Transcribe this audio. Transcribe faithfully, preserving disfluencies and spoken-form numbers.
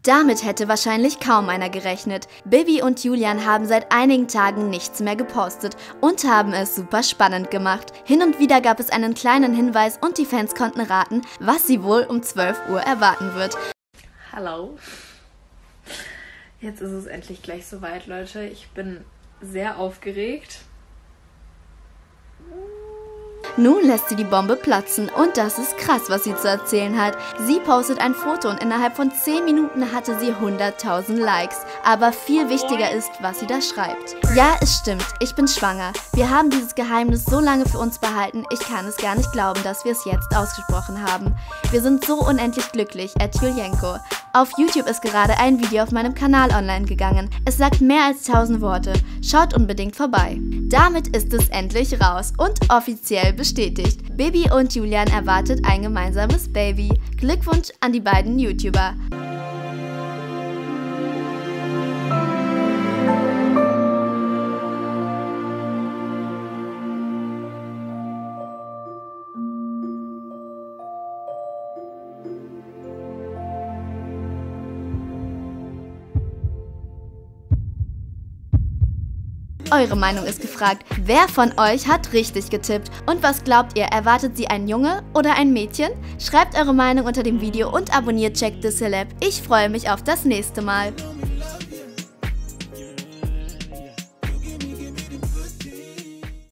Damit hätte wahrscheinlich kaum einer gerechnet. Bibi und Julian haben seit einigen Tagen nichts mehr gepostet und haben es super spannend gemacht. Hin und wieder gab es einen kleinen Hinweis und die Fans konnten raten, was sie wohl um zwölf Uhr erwarten wird. Hallo. Jetzt ist es endlich gleich soweit, Leute. Ich bin sehr aufgeregt. Nun lässt sie die Bombe platzen und das ist krass, was sie zu erzählen hat. Sie postet ein Foto und innerhalb von zehn Minuten hatte sie hunderttausend Likes. Aber viel wichtiger ist, was sie da schreibt. Ja, es stimmt, ich bin schwanger. Wir haben dieses Geheimnis so lange für uns behalten, ich kann es gar nicht glauben, dass wir es jetzt ausgesprochen haben. Wir sind so unendlich glücklich, at Julienko. Auf YouTube ist gerade ein Video auf meinem Kanal online gegangen. Es sagt mehr als tausend Worte. Schaut unbedingt vorbei. Damit ist es endlich raus und offiziell bestätigt. Bibi und Julian erwartet ein gemeinsames Baby. Glückwunsch an die beiden YouTuber. Eure Meinung ist gefragt. Wer von euch hat richtig getippt? Und was glaubt ihr, erwartet sie ein Junge oder ein Mädchen? Schreibt eure Meinung unter dem Video und abonniert Check the Celeb. Ich freue mich auf das nächste Mal.